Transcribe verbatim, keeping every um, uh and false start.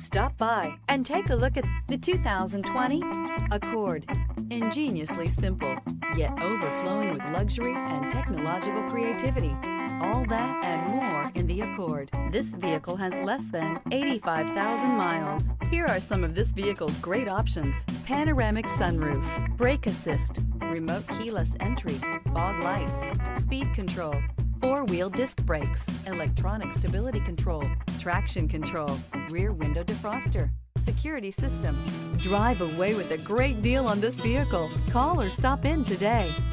Stop by and take a look at the two thousand twenty Accord. Ingeniously simple, yet overflowing with luxury and technological creativity. All that and more in the Accord. This vehicle has less than eighty-five thousand miles. Here are some of this vehicle's great options: panoramic sunroof, brake assist, remote keyless entry, fog lights, speed control, four-wheel disc brakes, electronic stability control, traction control, rear window defroster, security system. Drive away with a great deal on this vehicle. Call or stop in today.